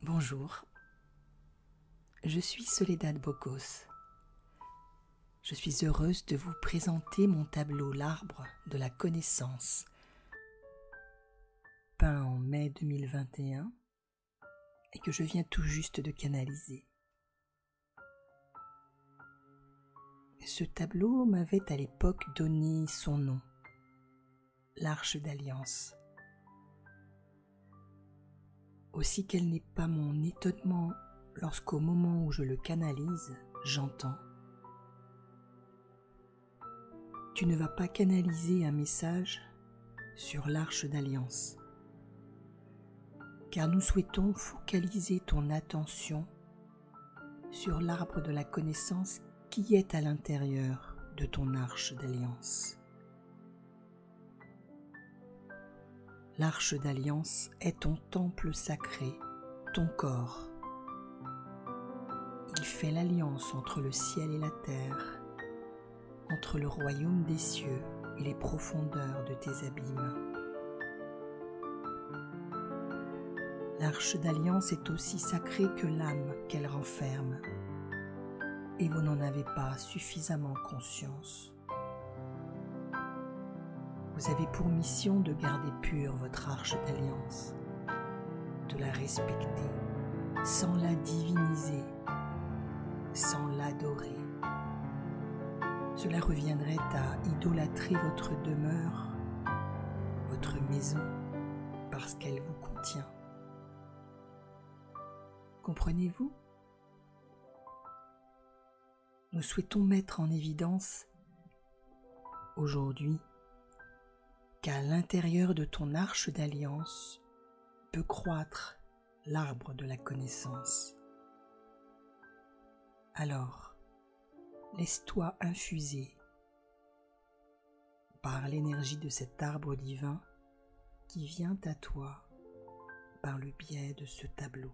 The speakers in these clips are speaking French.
Bonjour, je suis Soledad Bocos. Je suis heureuse de vous présenter mon tableau L'arbre de la connaissance, peint en mai 2021 et que je viens tout juste de canaliser. Ce tableau m'avait à l'époque donné son nom, l'Arche d'Alliance. Aussi quel n'est pas mon étonnement lorsqu'au moment où je le canalise, j'entends « Tu ne vas pas canaliser un message sur l'Arche d'Alliance, car nous souhaitons focaliser ton attention sur l'arbre de la connaissance qui est à l'intérieur de ton Arche d'Alliance. » L'Arche d'Alliance est ton temple sacré, ton corps. Il fait l'alliance entre le ciel et la terre, entre le royaume des cieux et les profondeurs de tes abîmes. L'Arche d'Alliance est aussi sacrée que l'âme qu'elle renferme, et vous n'en avez pas suffisamment conscience. Vous avez pour mission de garder pure votre Arche d'Alliance, de la respecter, sans la diviniser, sans l'adorer. Cela reviendrait à idolâtrer votre demeure, votre maison, parce qu'elle vous contient. Comprenez-vous? Nous souhaitons mettre en évidence aujourd'hui qu'à l'intérieur de ton Arche d'Alliance peut croître l'arbre de la connaissance. Alors, laisse-toi infuser par l'énergie de cet arbre divin qui vient à toi par le biais de ce tableau.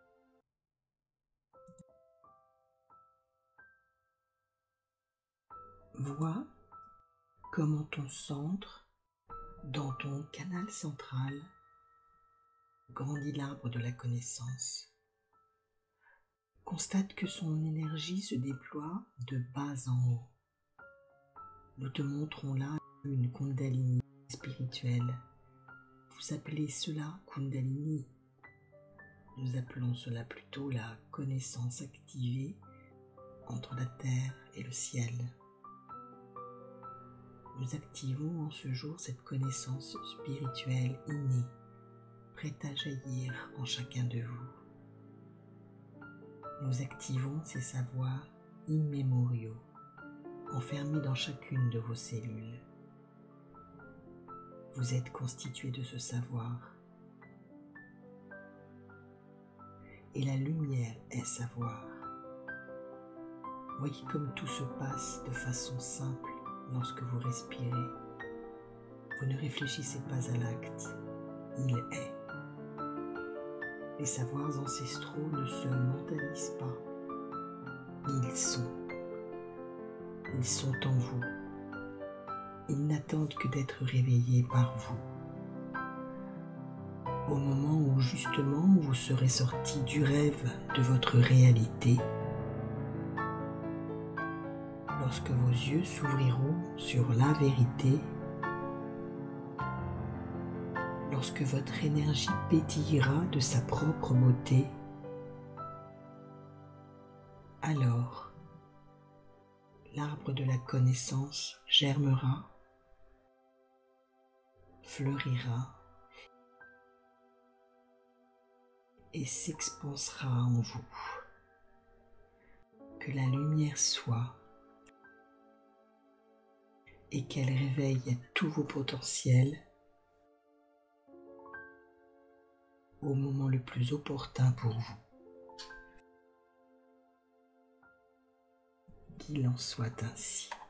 Vois comment ton centre, dans ton canal central, grandit l'arbre de la connaissance. Constate que son énergie se déploie de bas en haut. Nous te montrons là une Kundalini spirituelle. Vous appelez cela Kundalini. Nous appelons cela plutôt la connaissance activée entre la terre et le ciel. Nous activons en ce jour cette connaissance spirituelle innée, prête à jaillir en chacun de vous. Nous activons ces savoirs immémoriaux, enfermés dans chacune de vos cellules. Vous êtes constitué de ce savoir. Et la lumière est savoir. Voyez comme tout se passe de façon simple. Lorsque vous respirez, vous ne réfléchissez pas à l'acte, il est. Les savoirs ancestraux ne se mentalisent pas, ils sont en vous. Ils n'attendent que d'être réveillés par vous. Au moment où justement vous serez sortis du rêve de votre réalité, lorsque vos yeux s'ouvriront sur la vérité, lorsque votre énergie pétillera de sa propre beauté, alors l'arbre de la connaissance germera, fleurira et s'expansera en vous. Que la lumière soit et qu'elle réveille tous vos potentiels au moment le plus opportun pour vous. Qu'il en soit ainsi.